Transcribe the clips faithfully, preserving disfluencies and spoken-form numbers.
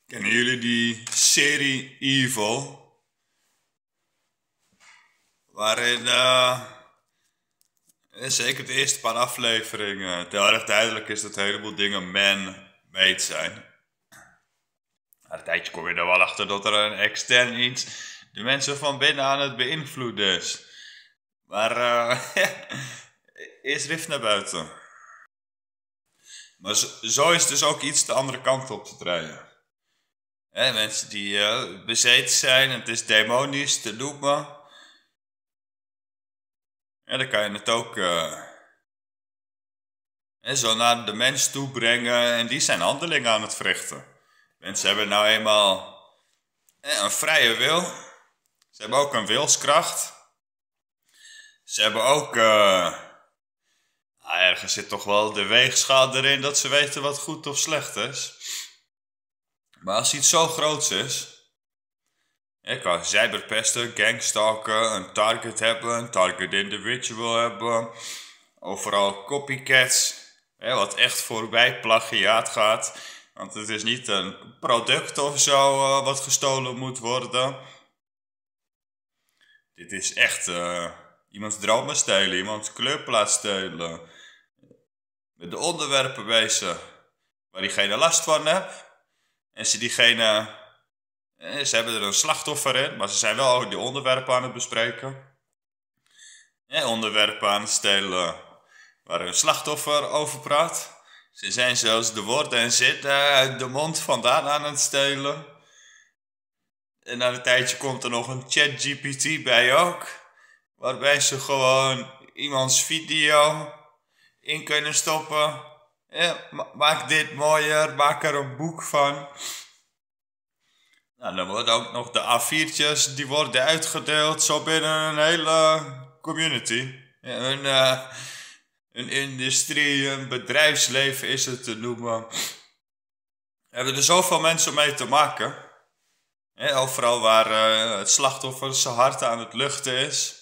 Kennen jullie die serie Evil? Waarin, eh, eh, zeker de eerste paar afleveringen, het heel erg duidelijk is dat een heleboel dingen man-made zijn. Na een tijdje kom je er wel achter dat er een extern iets de mensen van binnen aan het beïnvloeden is. Maar eh eerst rift naar buiten. Maar zo, zo is dus ook iets de andere kant op te draaien. Hè, mensen die uh, bezeten zijn, het is demonisch te noemen. Ja, dan kan je het ook uh, hè, zo naar de mens toe brengen en die zijn handelingen aan het verrichten. Mensen hebben nou eenmaal hè, een vrije wil. Ze hebben ook een wilskracht. Ze hebben ook, uh, nou, ergens zit toch wel de weegschaal erin dat ze weten wat goed of slecht is. Maar als iets zo groots is, je kan cyberpesten, gangstalken, een target hebben, een target individual hebben, overal copycats, hè, wat echt voorbij plagiaat gaat. Want het is niet een product of zo uh, wat gestolen moet worden. Dit is echt uh, iemands dromen stelen, iemands kleurplaat stelen. Met de onderwerpen bezig waar diegene last van heeft. En ze diegene, ze hebben er een slachtoffer in, maar ze zijn wel ook die onderwerpen aan het bespreken. Ja, onderwerpen aan het stelen waar een slachtoffer over praat. Ze zijn zelfs de woorden en zinnen uit de mond vandaan aan het stelen. En na een tijdje komt er nog een ChatGPT bij ook. Waarbij ze gewoon iemands video in kunnen stoppen. Ja, maak dit mooier, maak er een boek van. Nou, dan worden ook nog de A viertjes, die worden uitgedeeld zo binnen een hele community. Ja, een, uh, een industrie, een bedrijfsleven is het te noemen. We hebben er zoveel mensen mee te maken. Ja, overal waar uh, het slachtoffer zijn hart aan het luchten is.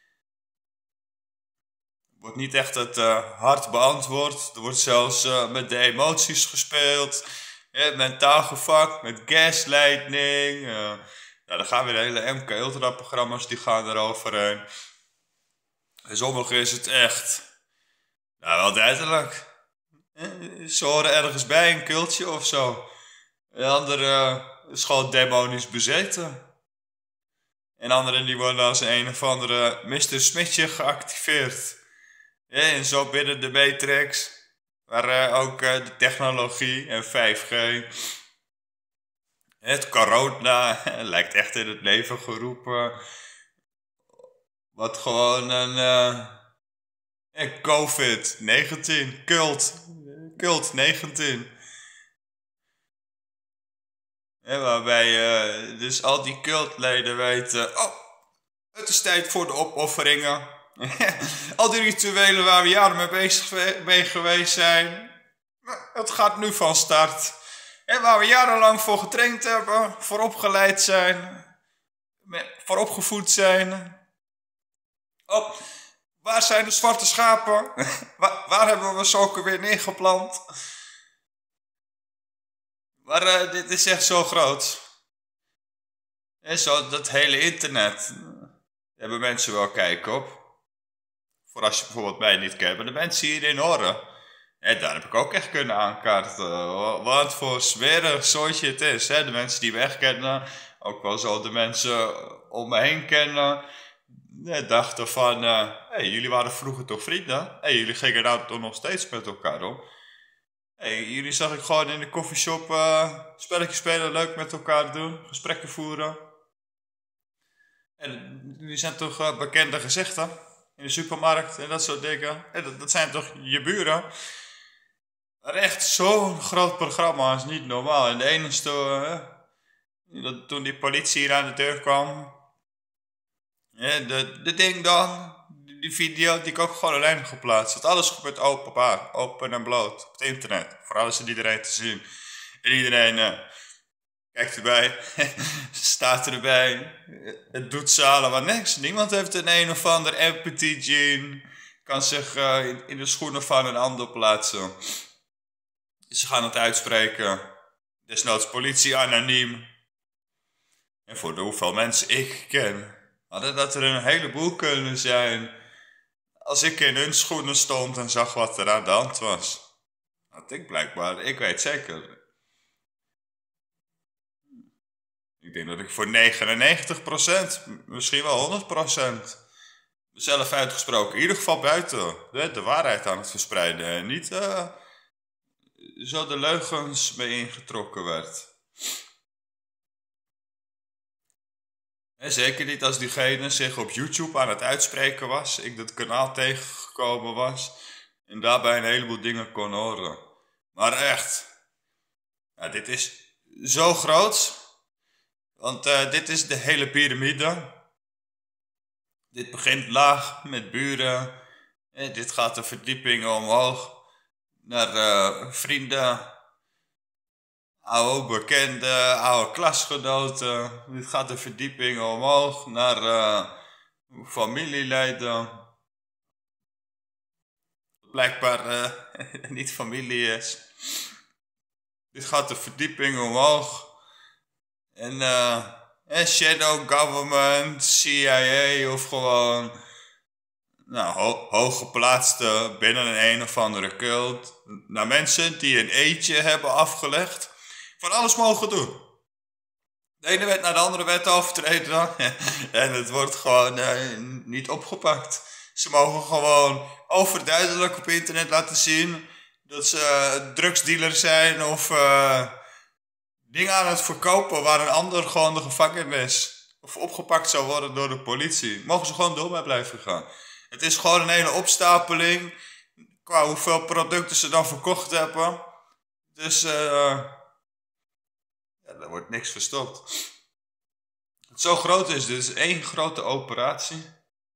Wordt niet echt het uh, hart beantwoord. Er wordt zelfs uh, met de emoties gespeeld. Ja, mentaal gevakt, met gaslighting. Uh, ja, dan gaan weer de hele M K Ultra programma's, die gaan eroverheen. En sommige is het echt, nou wel duidelijk. Ze horen ergens bij, een cultje of zo. De andere uh, is gewoon demonisch bezeten. En anderen die worden als een of andere mister Smithje geactiveerd. Ja, en zo binnen de Matrix, waar uh, ook uh, de technologie en vijf G, het corona lijkt echt in het leven geroepen. Wat gewoon een uh, COVID negentien, cult, cult negentien. Ja, waarbij uh, dus al die cultleden weten, oh, het is tijd voor de opofferingen. Al die rituelen waar we jaren mee bezig mee geweest zijn, het gaat nu van start. En waar we jarenlang voor getraind hebben, voor opgeleid zijn, voor opgevoed zijn. Oh, waar zijn de zwarte schapen? waar, waar hebben we zulke weer neergeplant? Maar uh, dit is echt zo groot. En zo dat hele internet, daar hebben mensen wel kijk op. Voor als je bijvoorbeeld mij niet kent, maar de mensen hier in horen. En daar heb ik ook echt kunnen aankaarten. Wat voor smerig soortje het is. Hè? De mensen die me echt kennen. Ook wel zo de mensen om me heen kennen. Ja, dachten van, uh, hey, jullie waren vroeger toch vrienden? Hey, jullie gingen nou toch nog steeds met elkaar om? Hey, jullie zag ik gewoon in de koffieshop uh, spelletjes spelen, leuk met elkaar doen, gesprekken voeren. En jullie zijn toch uh, bekende gezichten? In de supermarkt en dat soort dingen. En dat, dat zijn toch je buren? Maar echt zo'n groot programma is niet normaal. En de enige, uh, dat, toen die politie hier aan de deur kwam. Ja, de, de ding dan. Die video die ik ook gewoon alleen heb geplaatst. Dat alles gebeurt openbaar. Open en bloot. Op het internet. Voor alles en iedereen te zien. En iedereen uh, kijkt erbij. Staat erbij. Het doet ze allemaal niks. Niemand heeft een een of ander empathy gene. Kan zich uh, in, in de schoenen van een ander plaatsen. Ze gaan het uitspreken. Desnoods politie anoniem. En voor de hoeveel mensen ik ken, hadden dat er een heleboel kunnen zijn. Als ik in hun schoenen stond en zag wat er aan de hand was. Had ik blijkbaar, ik weet zeker. Ik denk dat ik voor negenennegentig procent, misschien wel honderd procent, zelf uitgesproken, in ieder geval buiten de, de waarheid aan het verspreiden. En niet uh, zo de leugens mee ingetrokken werd. En zeker niet als diegene zich op YouTube aan het uitspreken was, ik dat kanaal tegengekomen was en daarbij een heleboel dingen kon horen. Maar echt, ja, dit is zo groot, want uh, dit is de hele piramide. Dit begint laag met buren, en dit gaat de verdiepingen omhoog naar uh, vrienden, oude bekenden, oude klasgenoten. Dit gaat de verdiepingen omhoog naar uh, familieleden. Blijkbaar uh, niet familie is. Dit gaat de verdiepingen omhoog. En, uh, en shadow government, C I A of gewoon nou, ho hooggeplaatste binnen een een of andere cult. Naar mensen die een eetje hebben afgelegd. Van alles mogen doen. De ene wet naar de andere wet overtreden. En het wordt gewoon uh, niet opgepakt. Ze mogen gewoon overduidelijk op internet laten zien dat ze uh, drugsdealer zijn of uh, dingen aan het verkopen waar een ander gewoon de gevangenis of opgepakt zou worden door de politie. Mogen ze gewoon door mee blijven gaan. Het is gewoon een hele opstapeling qua hoeveel producten ze dan verkocht hebben. Dus uh, ja, er wordt niks verstopt. Het zo groot is, dit is één grote operatie.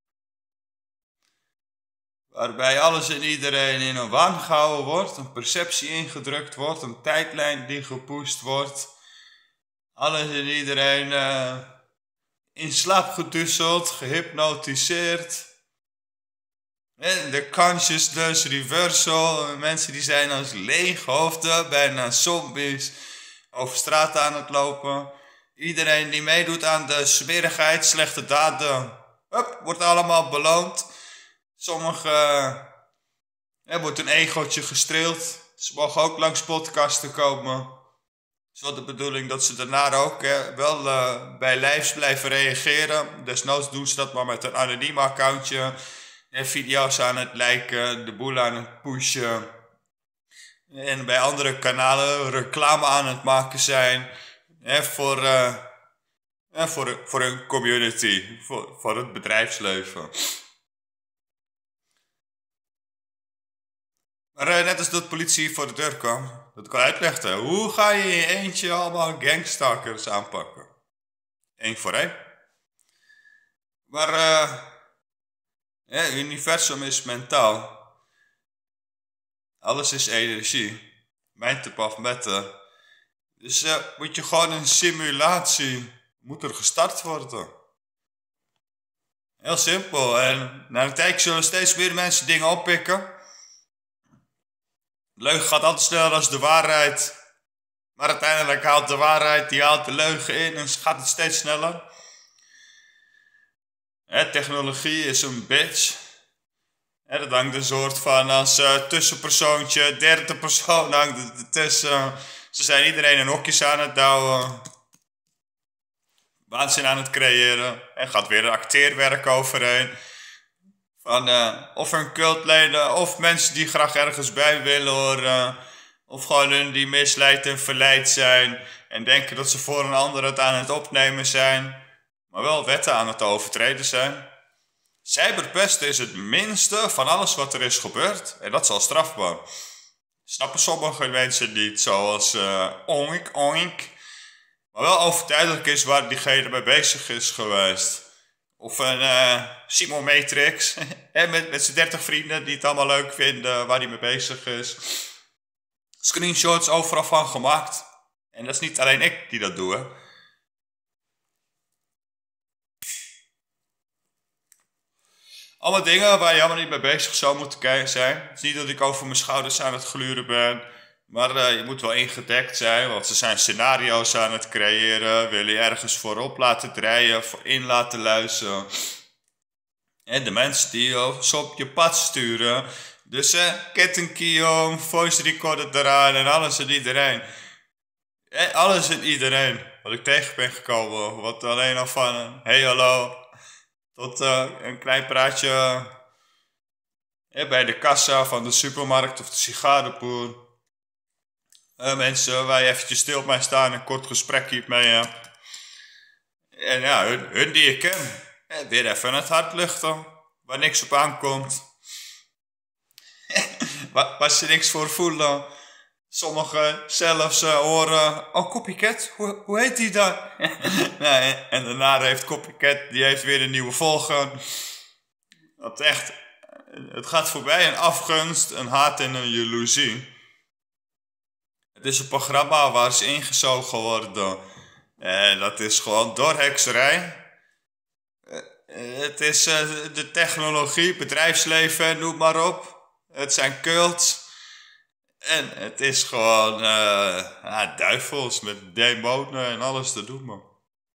Waarbij alles en iedereen in een waan gehouden wordt, een perceptie ingedrukt wordt, een tijdlijn die gepusht wordt. Alles en iedereen uh, in slaap gedusseld, gehypnotiseerd. En de consciousness reversal, mensen die zijn als leeghoofden, bijna zombies, over straat aan het lopen. Iedereen die meedoet aan de smerigheid, slechte daden, hup, wordt allemaal beloond. Sommigen uh, wordt een egootje gestreeld. Ze mogen ook langs podcasten komen. Het is wel de bedoeling dat ze daarna ook hè, wel uh, bij lijfs blijven reageren. Desnoods doen ze dat maar met een anoniem accountje. En video's aan het liken, de boel aan het pushen. En bij andere kanalen reclame aan het maken zijn. Hè, voor, uh, hè, voor, voor een community, voor, voor het bedrijfsleven. Maar uh, net als dat politie voor de deur kwam, dat ik al uitlegde, hoe ga je in je eentje allemaal gangstalkers aanpakken? Eén voor één. Maar uh, ja, het universum is mentaal. Alles is energie. Mind of matter. Dus uh, moet je gewoon een simulatie, moet er gestart worden. Heel simpel. En na een tijd zullen steeds meer mensen dingen oppikken. De leugen gaat altijd sneller dan de waarheid. Maar uiteindelijk haalt de waarheid, die haalt de leugen in en gaat het steeds sneller. He, technologie is een bitch. He, dat hangt een soort van als uh, tussenpersoontje, derde persoon hangt ertussen. Ze zijn iedereen in hokjes aan het douwen. Waanzin aan het creëren. En gaat weer een acteerwerk overheen. Van uh, of hun cultleden of mensen die graag ergens bij willen horen. Of gewoon hun die misleid en verleid zijn. En denken dat ze voor een ander het aan het opnemen zijn. Maar wel wetten aan het overtreden zijn. Cyberpesten is het minste van alles wat er is gebeurd. En dat is al strafbaar. Snappen sommige mensen niet, zoals uh, oink oink. Maar wel overduidelijk is waar diegene mee bezig is geweest. Of een uh, Simon Matrix. met met zijn dertig vrienden die het allemaal leuk vinden waar hij mee bezig is. Screenshots overal van gemaakt. En dat is niet alleen ik die dat doe. Hè. Allemaal dingen waar je helemaal niet mee bezig zou moeten zijn. Het is niet dat ik over mijn schouders aan het gluren ben. Maar uh, je moet wel ingedekt zijn, want ze zijn scenario's aan het creëren. Willen je ergens voorop laten draaien, voorin laten luisteren. En de mensen die je zo op je pad sturen. Dus uh, kettingkey om, voice recorder eraan en alles en iedereen. En alles en iedereen wat ik tegen ben gekomen. Wat alleen al van een hey hallo tot uh, een klein praatje uh, bij de kassa van de supermarkt of de sigarenboer. Uh, mensen waar je eventjes stil bij staan en een kort gesprekje mee hebt. En ja, hun, hun die ik ken. En weer even het hart luchten. Waar niks op aankomt. waar, waar ze niks voor voelen. Sommigen zelfs uh, horen. Oh, Copycat, hoe, hoe heet die dan? nee, en daarna heeft Copycat, die heeft weer een nieuwe volger. Dat echt, het gaat voorbij een afgunst, een haat en een jaloezie. Het is een programma waar ze ingezogen worden. En dat is gewoon doorhekserij. Het is uh, de technologie, bedrijfsleven, noem maar op. Het zijn cults. En het is gewoon uh, ja, duivels met demonen en alles te doen, man.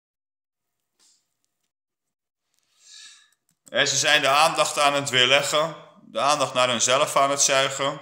En ze zijn de aandacht aan het weerleggen. De aandacht naar hunzelf aan het zuigen.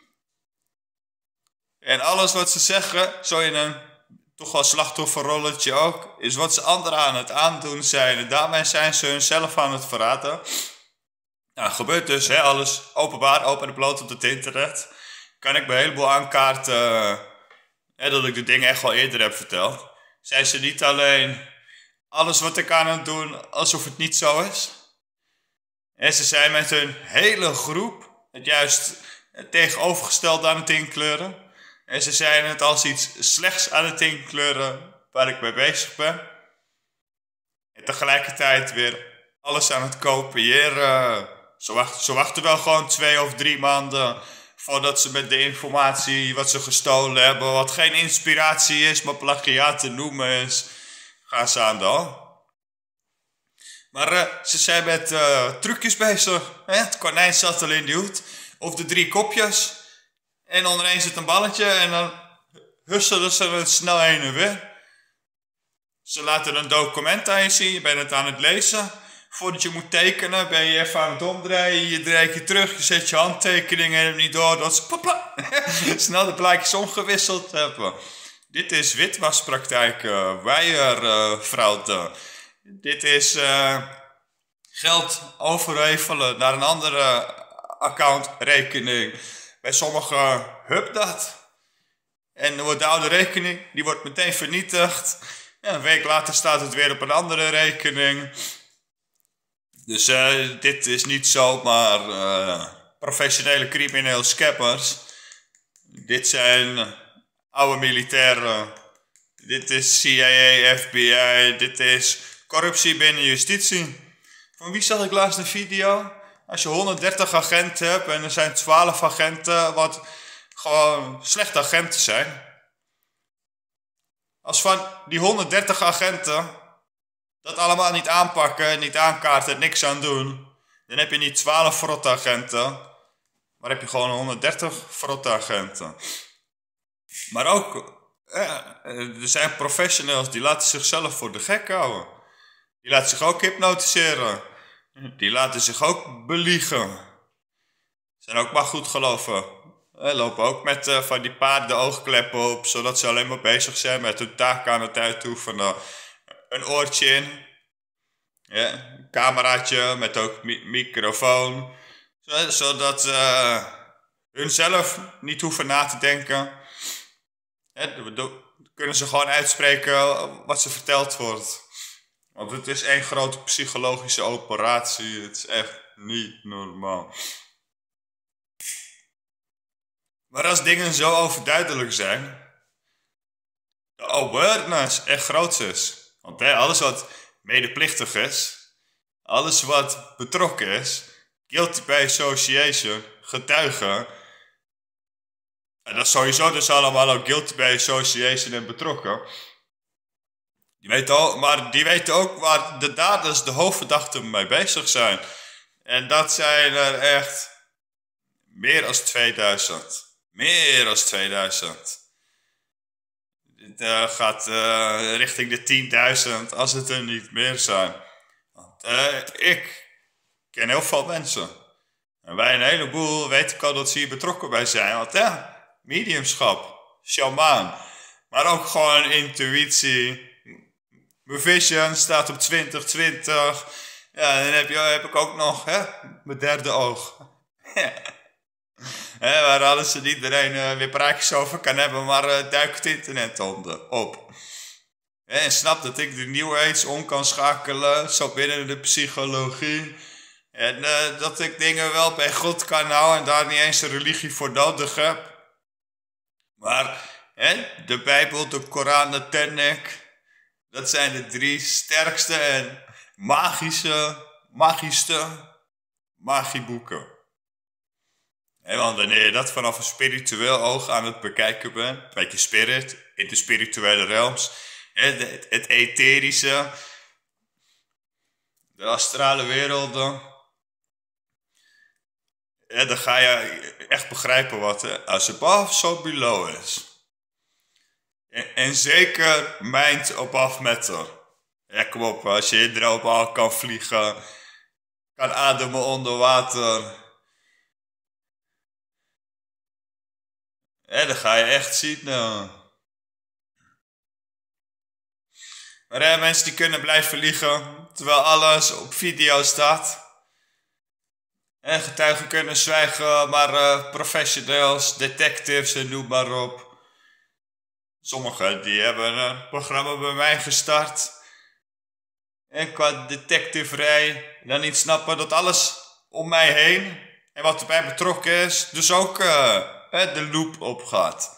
En alles wat ze zeggen, zo in een toch wel slachtofferrolletje ook, is wat ze anderen aan het aandoen zijn. En daarmee zijn ze hunzelf aan het verraden. Nou, gebeurt dus, hè, alles openbaar, open en bloot op het internet. Kan ik me een heleboel aankaarten, uh, hè, dat ik de dingen echt wel eerder heb verteld. Zijn ze niet alleen alles wat ik aan het doen, alsof het niet zo is. En ze zijn met hun hele groep het juist het tegenovergestelde aan het inkleuren. En ze zijn het als iets slechts aan het inkleuren waar ik mee bezig ben. En tegelijkertijd weer alles aan het kopiëren. Ze wachten, ze wachten wel gewoon twee of drie maanden voordat ze met de informatie wat ze gestolen hebben, wat geen inspiratie is, maar plagiaat te noemen is, gaan ze aan de hand. Maar uh, ze zijn met uh, trucjes bezig. Hè? Het konijn zat al in de hoed. Of de drie kopjes. En ondereen zit een balletje en dan husselen ze het snel heen en weer. Ze laten een document aan je zien, je bent het aan het lezen. Voordat je moet tekenen ben je even aan het omdraaien, je draait je terug, je zet je handtekeningen en niet door dat ze papa, snel de plaatjes omgewisseld hebben. Dit is witwaspraktijken, wijerfraude. Dit is uh, geld overhevelen naar een andere accountrekening. Bij sommigen hup dat. En dan wordt de oude rekening, die wordt meteen vernietigd. Ja, een week later staat het weer op een andere rekening. Dus uh, dit is niet zomaar uh, professionele crimineel scammers. Dit zijn oude militairen. Dit is C I A, F B I. Dit is corruptie binnen justitie. Van wie zag ik laatst een video? Als je honderddertig agenten hebt en er zijn twaalf agenten wat gewoon slechte agenten zijn. Als van die honderddertig agenten dat allemaal niet aanpakken, niet aankaarten, niks aan doen. Dan heb je niet twaalf frotte agenten, maar heb je gewoon honderddertig frotte agenten. Maar ook, ja, er zijn professionals die laten zichzelf voor de gek houden. Die laten zich ook hypnotiseren. Die laten zich ook beliegen. Zijn ook maar goed geloven. Eh, lopen ook met uh, van die paarden oogkleppen op, zodat ze alleen maar bezig zijn met hun taak aan het uitoefenen. Een oortje in. Ja, een cameraatje met ook mi microfoon. Zodat ze uh, hun zelf niet hoeven na te denken. Ja, dan kunnen ze gewoon uitspreken wat ze verteld wordt. Want het is één grote psychologische operatie. Het is echt niet normaal. Maar als dingen zo overduidelijk zijn, de awareness echt groot is. Want hè, alles wat medeplichtig is, alles wat betrokken is, guilty by association, getuigen, en dat is sowieso dus allemaal ook guilty by association en betrokken. Die weten ook, maar die weten ook waar de daders, de hoofdverdachten mee bezig zijn. En dat zijn er echt meer dan tweeduizend. Meer dan tweeduizend. Het uh, gaat uh, richting de tienduizend als het er niet meer zijn. Want uh, ik ken heel veel mensen. En wij een heleboel weet ik al dat ze hier betrokken bij zijn. Want ja, mediumschap, shamaan. Maar ook gewoon intuïtie. Mijn vision staat op twintig twintig. Ja, dan heb, je, heb ik ook nog hè, mijn derde oog. He, waar alles en iedereen uh, weer praatjes over kan hebben, maar uh, duik het internet onder, op. He, en snap dat ik de New Age om kan schakelen, zo binnen de psychologie. En uh, dat ik dingen wel bij God kan houden en daar niet eens een religie voor nodig heb. Maar he, de Bijbel, de Koran, de Tanakh, dat zijn de drie sterkste en magische, magischste magieboeken. He, want wanneer je dat vanaf een spiritueel oog aan het bekijken bent, een beetje spirit, in de spirituele realms, he, het, het etherische, de astrale werelden, he, dan ga je echt begrijpen wat he, as above, so below is. En, en zeker mind above matter. Ja, kom op, als je hydrobaal kan vliegen, kan ademen onder water. Ja, dan ga je echt zien. Nou. Maar hè, mensen die kunnen blijven liegen, terwijl alles op video staat. En getuigen kunnen zwijgen, maar uh, professionals, detectives en noem maar op. Sommigen die hebben een programma bij mij gestart. En qua detectiverij dan niet snappen dat alles om mij heen en wat erbij betrokken is, dus ook uh, de loop opgaat.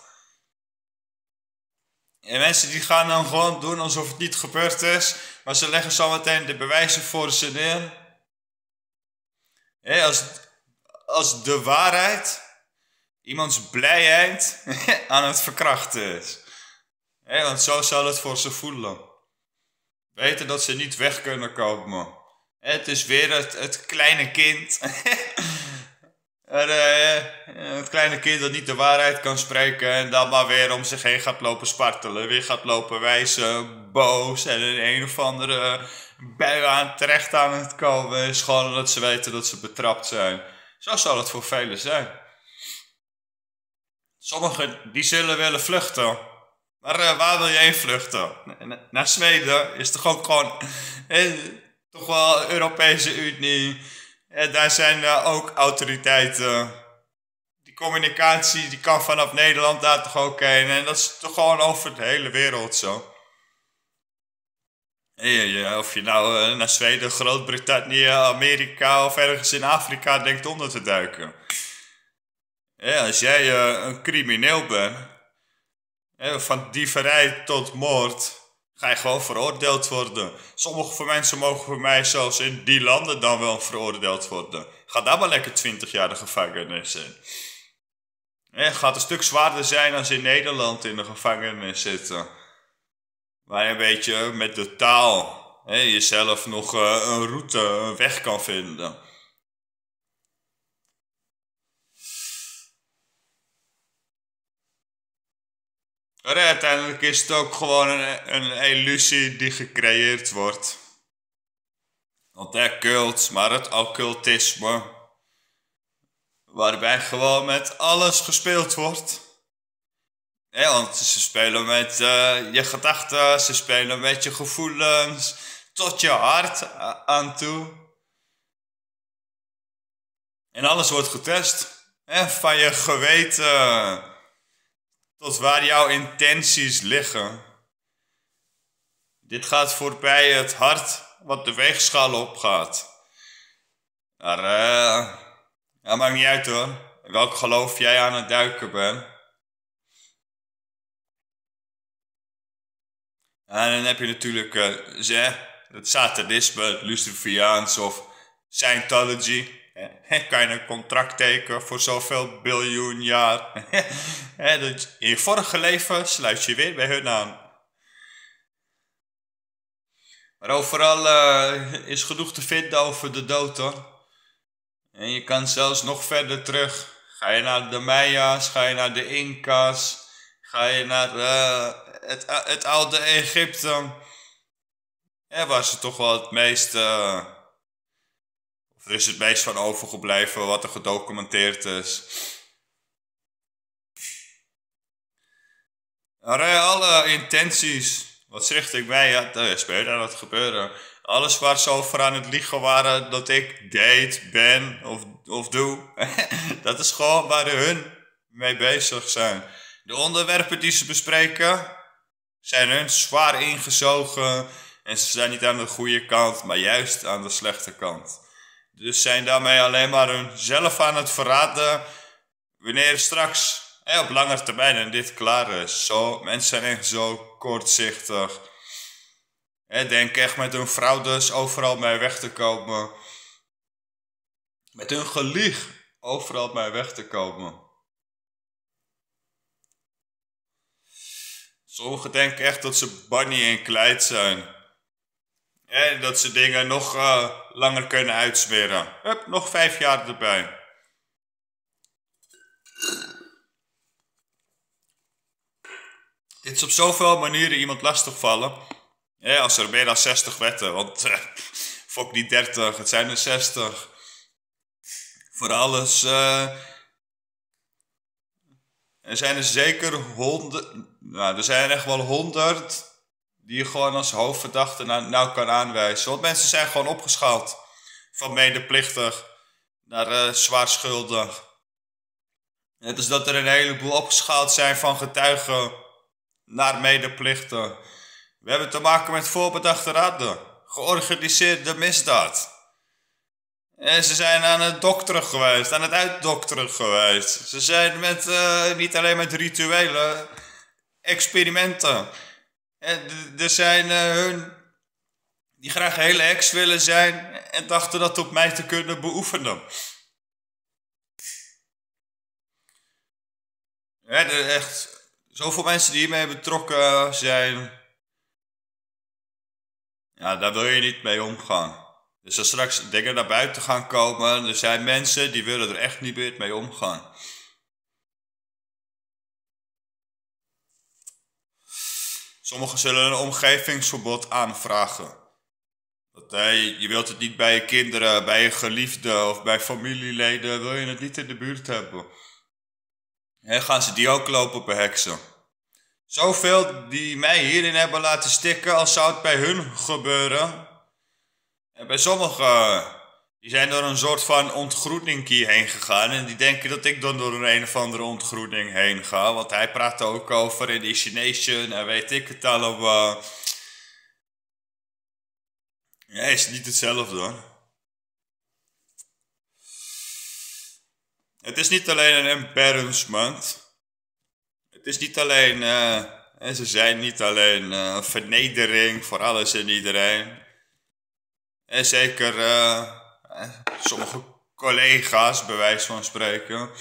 En mensen die gaan dan gewoon doen alsof het niet gebeurd is, maar ze leggen zo meteen de bewijzen voor ze neer. He, als, als de waarheid iemands blijheid aan het verkrachten is. He, want zo zal het voor ze voelen. Weten dat ze niet weg kunnen komen. He, het is weer het, het kleine kind. En, uh, het kleine kind dat niet de waarheid kan spreken en dan maar weer om zich heen gaat lopen spartelen. Weer gaat lopen wijzen, boos en een een of andere bui aan terecht aan het komen is. Gewoon omdat ze weten dat ze betrapt zijn. Zo zal het voor velen zijn. Sommigen die zullen willen vluchten. Maar uh, waar wil je heen vluchten? N naar Zweden is toch ook gewoon eh, toch wel Europese Unie. Ja, daar zijn uh, ook autoriteiten. Die communicatie die kan vanaf Nederland daar toch ook heen. En dat is toch gewoon over de hele wereld zo. Ja, ja, of je nou uh, naar Zweden, Groot-Brittannië, Amerika of ergens in Afrika denkt onder te duiken. Ja, als jij uh, een crimineel bent, ja, van dieverij tot moord, ga je gewoon veroordeeld worden. Sommige van mensen mogen voor mij zelfs in die landen dan wel veroordeeld worden. Ga daar maar lekker twintig jaar de gevangenis in. Het gaat een stuk zwaarder zijn als in Nederland in de gevangenis zitten. Waar je een beetje met de taal hè, jezelf nog uh, een route, een weg kan vinden. Maar uiteindelijk is het ook gewoon een, een illusie die gecreëerd wordt. Want de cult, maar het occultisme, waarbij gewoon met alles gespeeld wordt. Ja, want ze spelen met uh, je gedachten, ze spelen met je gevoelens, tot je hart aan toe. En alles wordt getest. Hè, van je geweten tot waar jouw intenties liggen. Dit gaat voorbij het hart wat de weegschaal opgaat. Maar uh, ja, maakt niet uit hoor. Welk geloof jij aan het duiken bent. En dan heb je natuurlijk uh, het satanisme, het Luciferiaans of Scientology. He, kan je een contract tekenen voor zoveel biljoen jaar. He, in je vorige leven sluit je weer bij hun aan. Maar overal uh, is genoeg te vinden over de dood hoor. En je kan zelfs nog verder terug Ga je naar de Maya's, ga je naar de Inca's, ga je naar uh, het, het oude Egypte. Ja, waar ze toch wel het meest, uh, of er is het meest van overgebleven wat er gedocumenteerd is. Alle intenties, wat zegt ik mij, ja, dat is beter dat gebeuren. Alles waar ze over aan het liegen waren dat ik date, ben of, of doe, dat is gewoon waar hun mee bezig zijn. De onderwerpen die ze bespreken zijn hun zwaar ingezogen en ze zijn niet aan de goede kant, maar juist aan de slechte kant. Dus zijn daarmee alleen maar hunzelf aan het verraden wanneer straks op lange termijn en dit klaar is. Zo, mensen zijn echt zo kortzichtig. He, denk echt met hun fraudes overal mee weg te komen. Met hun gelieg overal mee weg te komen. Sommigen denken echt dat ze Bonnie en Clyde zijn. En dat ze dingen nog uh, langer kunnen uitsmeren. Hup, nog vijf jaar erbij. Dit is op zoveel manieren iemand lastigvallen. Ja, als er meer dan zestig wetten, want uh, fok niet dertig, het zijn er zestig. Voor alles. Uh, er zijn er zeker honderd. Nou, er zijn er echt wel honderd die je gewoon als hoofdverdachte nou, nou kan aanwijzen. Want mensen zijn gewoon opgeschaald. Van medeplichtig naar uh, zwaar schuldig. Net als dat er een heleboel opgeschaald zijn van getuigen naar medeplichtig. We hebben te maken met voorbedachte raden. Georganiseerde misdaad. En ze zijn aan het dokteren geweest, aan het uitdokteren geweest. Ze zijn met, uh, niet alleen met rituelen, experimenten. En er zijn uh, hun die graag hele heks willen zijn en dachten dat op mij te kunnen beoefenen. Ja, er echt zoveel mensen die hiermee betrokken zijn. Ja, daar wil je niet mee omgaan. Dus als straks dingen naar buiten gaan komen, er zijn mensen die willen er echt niet meer mee omgaan. Sommigen zullen een omgevingsverbod aanvragen. Dat, hey, je wilt het niet bij je kinderen, bij je geliefden of bij familieleden, wil je het niet in de buurt hebben. En gaan ze die ook lopen beheksen. Zoveel die mij hierin hebben laten stikken als zou het bij hun gebeuren. En bij sommigen, die zijn door een soort van ontgroening heen gegaan. En die denken dat ik dan door een een of andere ontgroening heen ga. Want hij praat ook over initiation en weet ik het allemaal. Ja, is niet hetzelfde. Het is niet alleen een embarrassment. Het is niet alleen, uh, en ze zijn niet alleen uh, een vernedering voor alles en iedereen. En zeker uh, sommige collega's, bij wijze van spreken.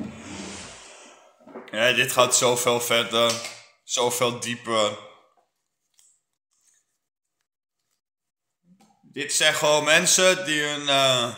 Ja, dit gaat zoveel verder, zoveel dieper. Dit zijn gewoon mensen die hun, uh,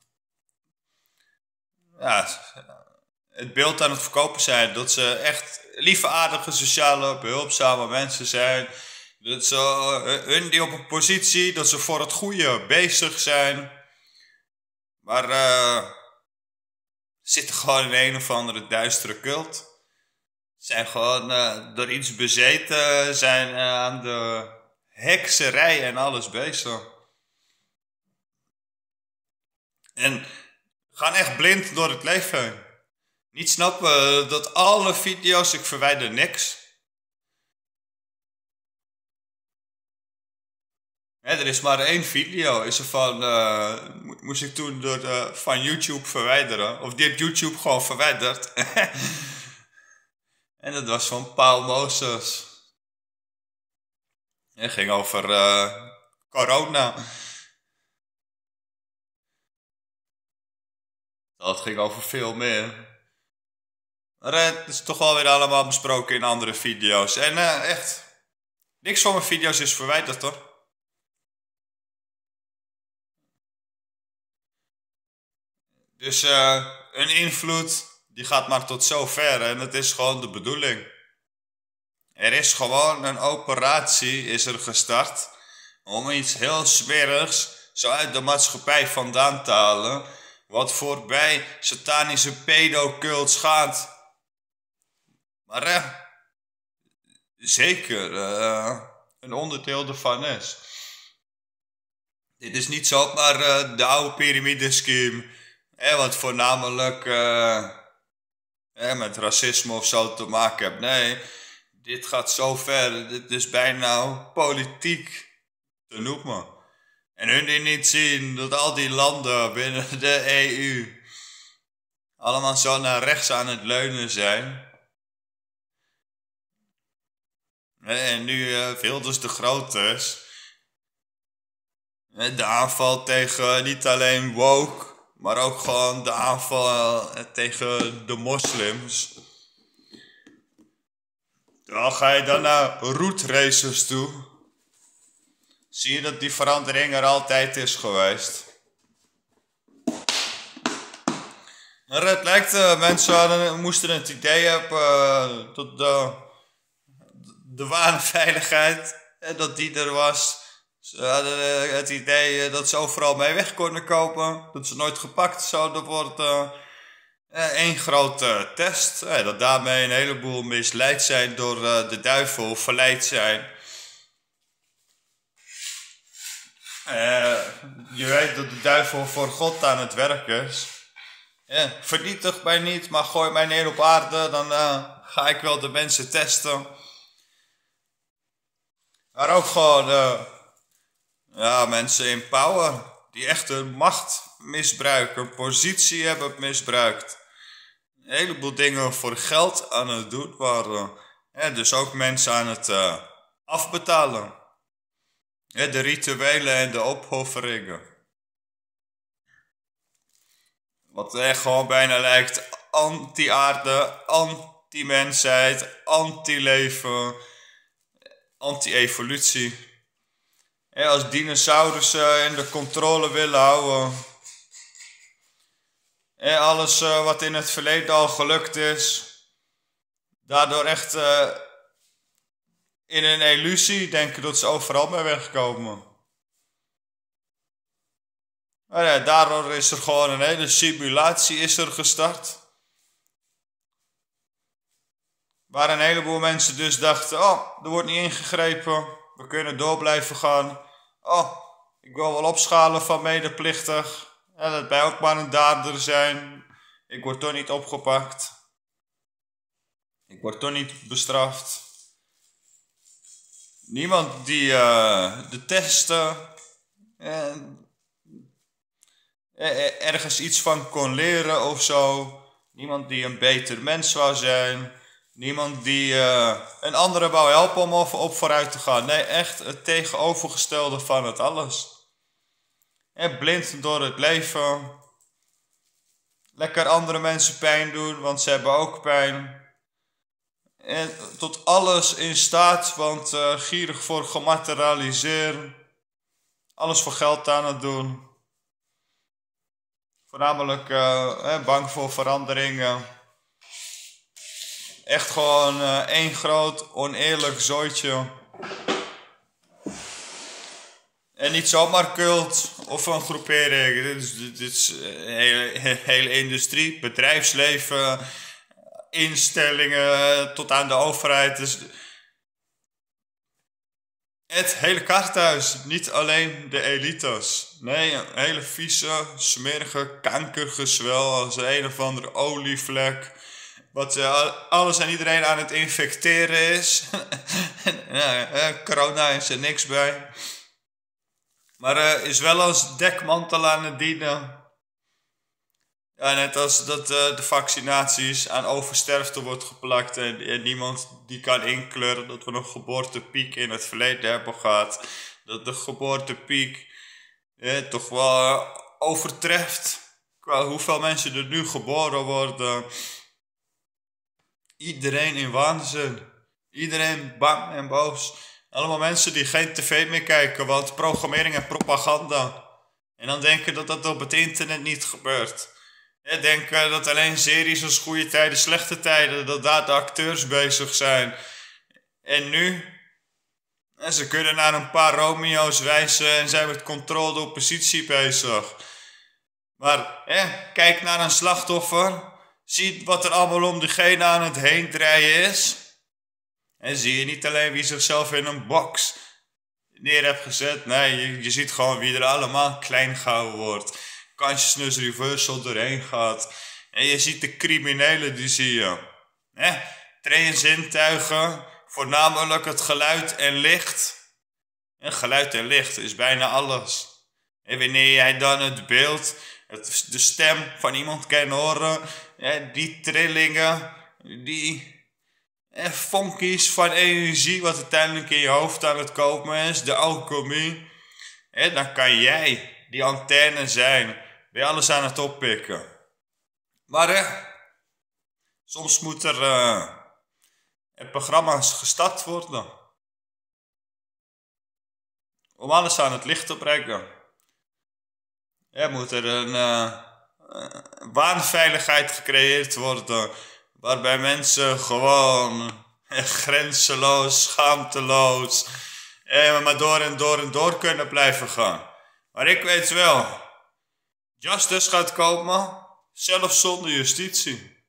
ja, het beeld aan het verkopen zijn. Dat ze echt lieve, aardige, sociale, behulpzame mensen zijn. Dat ze, uh, hun die op een positie, dat ze voor het goede bezig zijn. Maar uh, zitten gewoon in een of andere duistere cult. Zijn gewoon uh, door iets bezeten, zijn uh, aan de hekserij en alles bezig. En gaan echt blind door het leven heen. Niet snappen dat alle video's, ik verwijder niks. Ja, er is maar één video, is er van, uh, moest ik toen door de, van YouTube verwijderen. Of die heeft YouTube gewoon verwijderd. En dat was van Paul Moses. Het ging over uh, corona. Dat ging over veel meer. Maar uh, het is toch wel weer allemaal besproken in andere video's. En uh, echt, niks van mijn video's is verwijderd hoor. Dus uh, een invloed die gaat maar tot zover en het is gewoon de bedoeling. Er is gewoon een operatie is er gestart om iets heel smerigs zo uit de maatschappij vandaan te halen, wat voorbij satanische pedocults gaat. Maar eh, zeker uh, een onderdeel ervan is. Dit is niet zomaar uh, de oude piramidescheme, eh, wat voornamelijk uh, eh, met racisme of zo te maken heeft. Nee, dit gaat zo ver, dit is bijna politiek te noemen. En hun die niet zien dat al die landen binnen de E U allemaal zo naar rechts aan het leunen zijn. En nu uh, Wilders de Groot is. De aanval tegen niet alleen woke, maar ook gewoon de aanval uh, tegen de moslims. Dan ga je dan naar route racers toe. Zie je dat die verandering er altijd is geweest. Maar het lijkt, uh, mensen hadden, moesten het idee hebben uh, dat de, de ware veiligheid, uh, dat die er was. Ze hadden uh, het idee uh, dat ze overal mee weg konden kopen. Dat ze nooit gepakt zouden worden. Eén uh, grote test. Uh, dat daarmee een heleboel misleid zijn door uh, de duivel, verleid zijn. Uh, je weet dat de duivel voor God aan het werk is. Ja, vernietig mij niet, maar gooi mij neer op aarde, dan uh, ga ik wel de mensen testen. Maar ook gewoon uh, ja, mensen in power, die echt hun macht misbruiken, positie hebben misbruikt. Een heleboel dingen voor geld aan het doen waren. Ja, dus ook mensen aan het uh, afbetalen. Ja, de rituelen en de opofferingen. Wat echt gewoon bijna lijkt anti-aarde, anti-mensheid, anti-leven, anti-evolutie. Ja, als dinosaurussen in de controle willen houden. Ja, alles uh, wat in het verleden al gelukt is. Daardoor echt uh, in een illusie denken dat ze overal mee wegkomen. Maar ja, daardoor is er gewoon een hele simulatie is er gestart. Waar een heleboel mensen dus dachten, oh, er wordt niet ingegrepen. We kunnen door blijven gaan. Oh, ik wil wel opschalen van medeplichtig. Ja, dat wij ook maar een dader zijn. Ik word toch niet opgepakt. Ik word toch niet bestraft. Niemand die uh, de testen uh, ergens iets van kon leren of zo. Niemand die een beter mens wou zijn. Niemand die uh, een andere wou helpen om op, op vooruit te gaan. Nee, echt het tegenovergestelde van het alles. En blind door het leven. Lekker andere mensen pijn doen, want ze hebben ook pijn. En tot alles in staat, want uh, gierig voor gematerialiseren. Alles voor geld aan het doen. Voornamelijk uh, bang voor veranderingen. Echt gewoon uh, één groot oneerlijk zooitje. En niet zomaar cult of een groepering. Dit is, dit is een hele, hele industrie, bedrijfsleven, instellingen tot aan de overheid. Dus het hele kaarthuis, niet alleen de elites. Nee, een hele vieze, smerige kankergezwel als een of andere olievlek. Wat uh, alles en iedereen aan het infecteren is. Ja, uh, corona is er niks bij. Maar uh, is wel als dekmantel aan het dienen. Ja, net als dat uh, de vaccinaties aan oversterfte wordt geplakt. En, en niemand die kan inkleuren dat we een geboortepiek in het verleden hebben gehad. Dat de geboortepiek eh, toch wel uh, overtreft. Qua hoeveel mensen er nu geboren worden. Iedereen in waanzin. Iedereen bang en boos. Allemaal mensen die geen tv meer kijken, want programmering en propaganda. En dan denken dat dat op het internet niet gebeurt. Ik denk uh, dat alleen series als Goede Tijden, Slechte Tijden, dat daar de acteurs bezig zijn. En nu? En ze kunnen naar een paar Romeo's wijzen en zijn met controle de oppositie bezig. Maar eh, kijk naar een slachtoffer. Zie wat er allemaal om diegene aan het heen draaien is. En zie je niet alleen wie zichzelf in een box neer heeft gezet. Nee, je, je ziet gewoon wie er allemaal klein gehouden wordt. Consciousness reversal doorheen gaat. En je ziet de criminelen, die zie je. Eh, train zintuigen. Voornamelijk het geluid en licht. En geluid en licht is bijna alles. En wanneer jij dan het beeld, het, de stem van iemand kan horen. Eh, die trillingen, die... En vonkies van energie wat uiteindelijk in je hoofd aan het komen is. De alchemie. En dan kan jij die antenne zijn. Bij alles aan het oppikken. Maar hè. Soms moet er uh, er programma's gestart worden. Om alles aan het licht te brengen. Er moet er een uh, uh, waanveiligheid gecreëerd worden. Waarbij mensen gewoon eh, grenzeloos, schaamteloos, eh, maar door en door en door kunnen blijven gaan. Maar ik weet wel, justice gaat komen, zelfs zonder justitie.